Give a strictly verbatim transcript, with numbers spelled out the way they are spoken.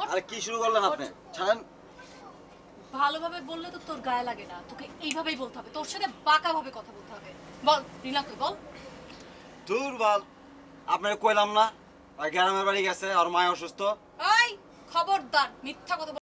আরে কি শুরু করলেন আপনি? ছাড়েন। ভালোভাবে বললে তো তোর গায়ে লাগে না, তোকে এইভাবেই বলতে হবে, তোর সাথে বাঁকা ভাবে কথা বলতে হবে। বল রিনা তুই বল। দুর্বল, আপনার কইলাম না আর গ্রামের বাড়ি গেছে আর মায় অসুস্থ। এই খবরদার মিথ্যা কথা